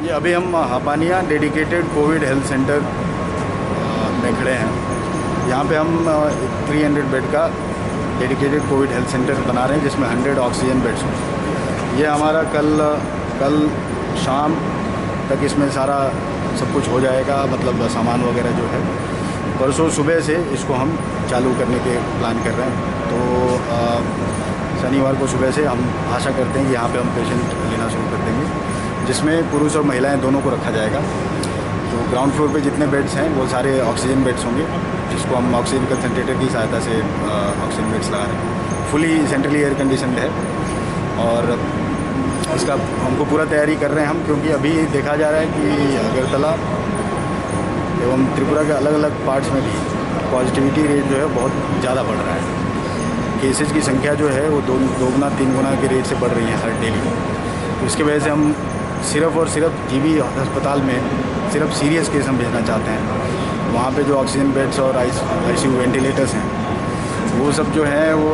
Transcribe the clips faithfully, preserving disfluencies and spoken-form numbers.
ये अभी हम Hapania dedicated covid health centre में खड़े हैं। यहाँ पे हम तीन सौ बेड का डेडिकेटेड कोविड हेल्थ सेंटर बना रहे हैं, जिसमें सौ ऑक्सीजन बेड्स हों। ये हमारा कल कल शाम तक इसमें सारा सब कुछ हो जाएगा, मतलब सामान वगैरह जो है। परसों सुबह से इसको हम चालू करने के प्लान कर रहे हैं। तो आ, शनिवार को सुबह से हम आशा करते हैं कि यहाँ पे हम पेशेंट लेना शुरू कर देंगे, जिसमें पुरुष और महिलाएं दोनों को रखा जाएगा। तो ग्राउंड फ्लोर पे जितने बेड्स हैं वो सारे ऑक्सीजन बेड्स होंगे, जिसको हम ऑक्सीजन कंसनट्रेटर की सहायता से ऑक्सीजन बेड्स लगा रहे हैं। फुली सेंट्रली एयर कंडीशनड है और इसका हमको पूरा तैयारी कर रहे हैं हम, क्योंकि अभी देखा जा रहा है कि अगरतला एवं त्रिपुरा के अलग अलग पार्ट्स में भी पॉजिटिविटी रेट जो है बहुत ज़्यादा बढ़ रहा है। केसेस की संख्या जो है वो दो दो गुना तीन गुना के रेट से बढ़ रही है हर डेली। तो इसकी वजह से हम सिर्फ और सिर्फ जीबी अस्पताल में सिर्फ सीरियस केस हम भेजना चाहते हैं। वहाँ पे जो ऑक्सीजन बेड्स और आईसीयू वेंटिलेटर्स हैं वो सब जो है वो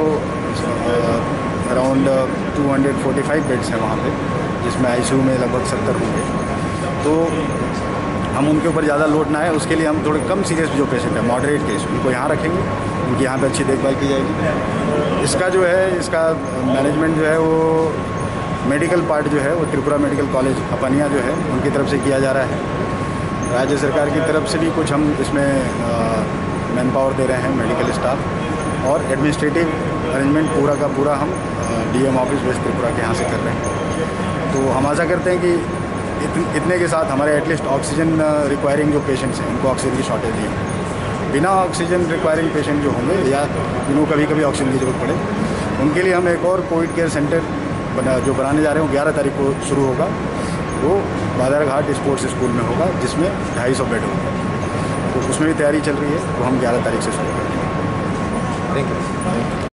around two hundred forty five beds हैं वहाँ पे, जिसमें आईसीयू में लगभग सत्तर होंगे। तो हम उनके ऊपर ज़्यादा लोड ना है, उसके लिए हम थोड़े कम सीरियस जो पेशेंट है, मॉडरेट केस, उनको यहाँ रखेंगे, उनकी यहाँ पे अच्छी देखभाल की जाएगी। इसका जो है इसका मैनेजमेंट जो है वो मेडिकल पार्ट जो है वो त्रिपुरा मेडिकल कॉलेज हपानिया जो है उनकी तरफ से किया जा रहा है। राज्य सरकार की तरफ से भी कुछ हम इसमें मैन पावर दे रहे हैं, मेडिकल स्टाफ, और एडमिनिस्ट्रेटिव अरेंजमेंट पूरा का पूरा हम डीएम ऑफिस वेस्ट त्रिपुरा के यहाँ से कर रहे हैं। तो हम आशा करते हैं कि इतने के साथ हमारे एटलीस्ट ऑक्सीजन रिक्वायरिंग जो पेशेंट्स हैं उनको ऑक्सीजन की शॉर्टेज नहीं होगी। बिना ऑक्सीजन रिक्वायरिंग पेशेंट जो होंगे या जिनको कभी कभी ऑक्सीजन की ज़रूरत पड़े, उनके लिए हम एक और कोविड केयर सेंटर बना जो बनाने जा रहे हैं। वो ग्यारह तारीख को शुरू होगा, वो बादरघाट स्पोर्ट्स स्कूल में होगा, जिसमें ढाई सौ बेड होंगे। तो उसमें भी तैयारी चल रही है, वो हम ग्यारह तारीख से शुरू करेंगे। Thank you.